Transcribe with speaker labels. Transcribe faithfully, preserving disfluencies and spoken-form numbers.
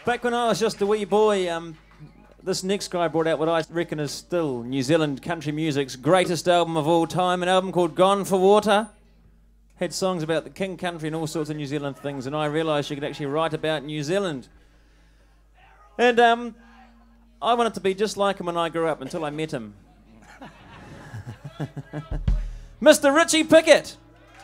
Speaker 1: Back when I was just a wee boy, um, this next guy brought out what I reckon is still New Zealand country music's greatest album of all time, an album called Gone for Water. Had songs about the King Country and all sorts of New Zealand things, and I realised you could actually write about New Zealand. And um, I wanted to be just like him when I grew up until I met him. Mister Richie Pickett.